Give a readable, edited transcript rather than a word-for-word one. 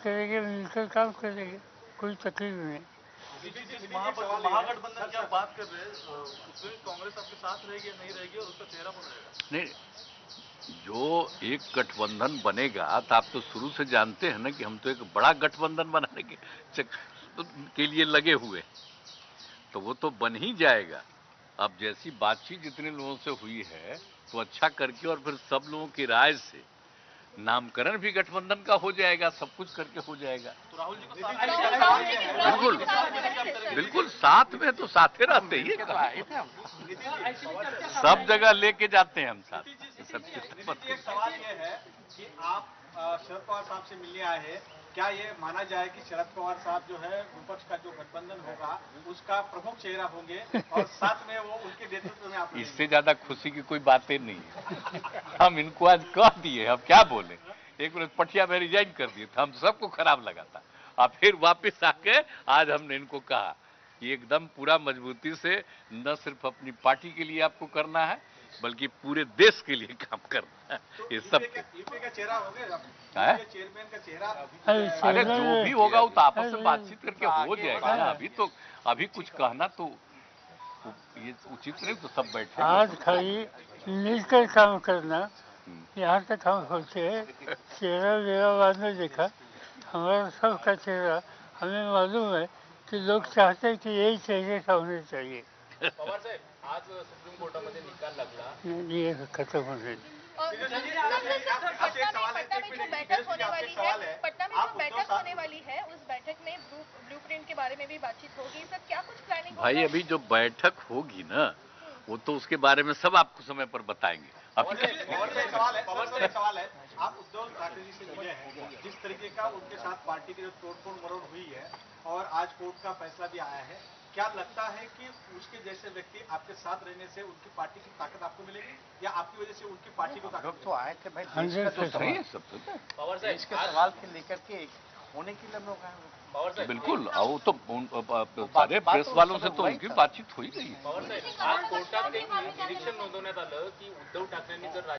करेंगे, मिलकर काम करेंगे, कोई तकलीफ नहीं। महागठबंधन की आप बात कर रहे हैं, उसमें कांग्रेस आपके साथ रहेगी या नहीं रहेगी और उसका चेहरा कौन रहेगा? नहीं, जो एक गठबंधन बनेगा तो आप तो शुरू से जानते हैं ना कि हम तो एक बड़ा गठबंधन बनाने के लिए लगे हुए हैं, तो वो तो बन ही जाएगा। अब जैसी बातचीत जितने लोगों से हुई है तो अच्छा करके और फिर सब लोगों की राय से नामकरण भी गठबंधन का हो जाएगा, सब कुछ करके हो जाएगा। तो राहुल जी को साथ बिल्कुल बिल्कुल, साथ में तो साथे रहते ही सब जगह लेके जाते हैं हम साथ। एक सवाल ये है कि आप शरद पवार साहब से मिलने आए हैं, क्या ये माना जाए कि शरद पवार साहब जो है विपक्ष का जो गठबंधन होगा उसका प्रमुख चेहरा होंगे और साथ में वो उनके नेतृत्व में आप? इससे ज्यादा खुशी की कोई बातें नहीं है। हम इनको आज कह दिए, अब क्या बोले। एक मिनट पटिया में रिजाइन कर दिए था, हम सबको खराब लगा था, और फिर वापस आके आज हमने इनको कहा कि एकदम पूरा मजबूती से न सिर्फ अपनी पार्टी के लिए आपको करना है बल्कि पूरे देश के लिए काम करना है। तो ये सब यूपी का चेहरा हो गया, चेयरमैन का चेहरा। अरे जो भी होगा वो तो आपस में बातचीत करके हो जाएगा ना। अभी कुछ कहना तो ये उचित नहीं, तो सब बैठे आज खाली मिलकर काम करना, यहाँ तक हम होते हैं। चेहरा मेरा बाद में देखा, हमारा सबका चेहरा हमें मालूम है कि लोग चाहते हैं कि यही चेहरे का होने चाहिए। पवार साहेब, आज सुप्रीम कोर्टामध्ये निकाल लागला, ये खत्म हो गई। पटना में जो बैठक होने वाली है उस बैठक में ब्लूप्रिंट के बारे में भी बातचीत होगी सर, क्या कुछ प्लानिंग? भाई अभी जो बैठक होगी ना वो तो उसके बारे में सब आपको समय पर बताएंगे। सवाल है, आप उद्धव ठाकरे जी से मिले हैं, जिस तरीके का उनके साथ पार्टी की जो तोड़फोड़ मरोड़ हुई है और आज कोर्ट का फैसला भी आया है, क्या लगता है कि उसके जैसे व्यक्ति आपके साथ रहने से उनकी पार्टी की ताकत आपको मिलेगी या आपकी वजह से उनकी पार्टी को ताकत? तो आए थे भाई, तो सही है सब तो। पवार साहब इसके सवाल के लेकर के होने के लिए लोग आए। पवार साहब बिल्कुल, वो तो सारे प्रेस वालों से तो उनकी बातचीत हुई गई। पवार साहेब, आज कोर्टात एक निरीक्षण नोंदवण्यात आलं की उद्धव ठाकरेंनी जर